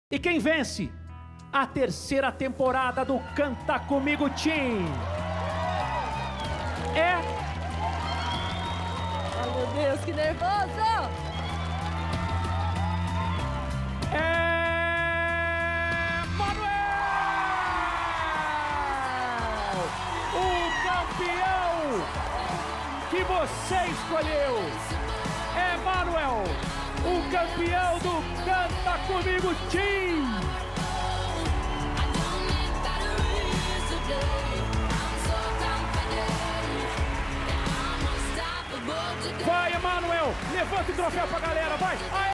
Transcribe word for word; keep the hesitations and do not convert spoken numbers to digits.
E quem vence a terceira temporada do Canta Comigo Team é... Ai, meu Deus, que nervoso! É... Manuel! O campeão que você escolheu é Manuel, o campeão do Canta Comigo Team! Vai, Emanuel! Levanta o troféu pra galera, vai! Aê!